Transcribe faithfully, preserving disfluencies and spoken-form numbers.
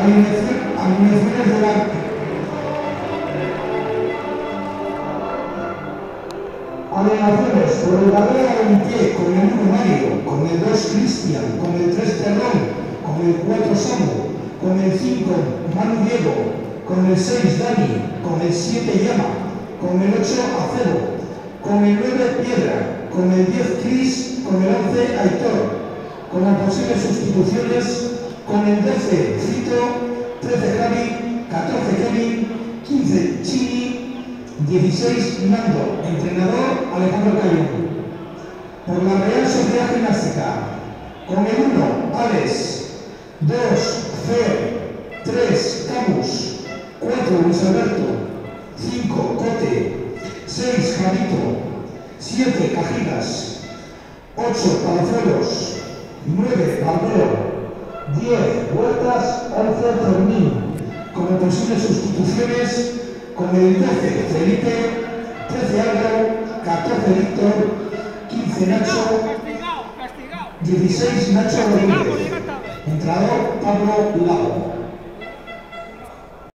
Alineaciones del arte. Alineaciones por el Barrera en pie, con el uno Mario, con el dos Cristian, con el tres Terrón, con el cuatro Samu, con el cinco Manu Diego, con el seis Dani, con el siete Llama, con el ocho Acebo, con el nueve Piedra, con el diez Cris, con el once Aitor, como posibles sustituciones, con el doce Fito, trece Javi, catorce Kevin, quince Chini, dieciséis Nando, entrenador Alejandro Cayón. Por la Real Sociedad Gimnástica, con el uno Alex, dos Fer, tres Camus, cuatro Luis Alberto, cinco Cote, seis Javito, siete Cajitas, ocho Palazuelos, nueve Barbero, diez Huertas, once Fermín. Como posibles sustituciones, con el doce Felipe, trece Álvaro, catorce Víctor, quince Nacho, dieciséis Nacho Rodríguez. Entrenador Pablo Lago.